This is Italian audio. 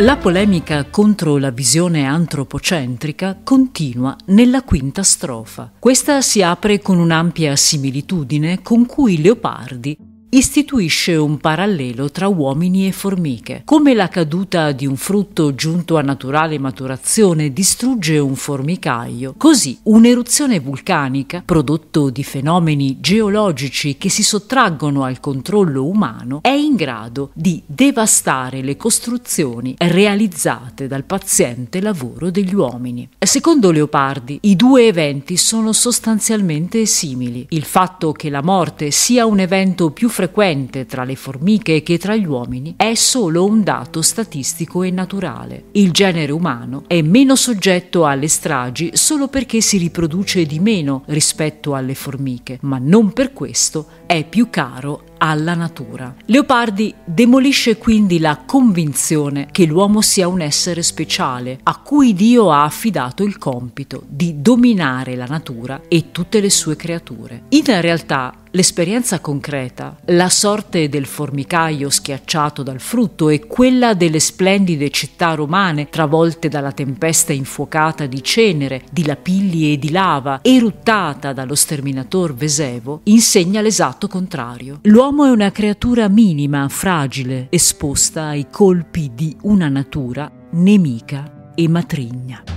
La polemica contro la visione antropocentrica continua nella quinta strofa. Questa si apre con un'ampia similitudine con cui Leopardi istituisce un parallelo tra uomini e formiche. Come la caduta di un frutto giunto a naturale maturazione distrugge un formicaio, così un'eruzione vulcanica, prodotto di fenomeni geologici che si sottraggono al controllo umano, è in grado di devastare le costruzioni realizzate dal paziente lavoro degli uomini. Secondo Leopardi, i due eventi sono sostanzialmente simili. Il fatto che la morte sia un evento più frequente tra le formiche che tra gli uomini è solo un dato statistico e naturale. Il genere umano è meno soggetto alle stragi solo perché si riproduce di meno rispetto alle formiche, ma non per questo è più caro alla natura. Leopardi demolisce quindi la convinzione che l'uomo sia un essere speciale a cui Dio ha affidato il compito di dominare la natura e tutte le sue creature. In realtà, l'esperienza concreta, la sorte del formicaio schiacciato dal frutto e quella delle splendide città romane travolte dalla tempesta infuocata di cenere, di lapilli e di lava, eruttata dallo sterminator Vesevo, insegna l'esatto contrario. L'uomo è una creatura minima, fragile, esposta ai colpi di una natura nemica e matrigna.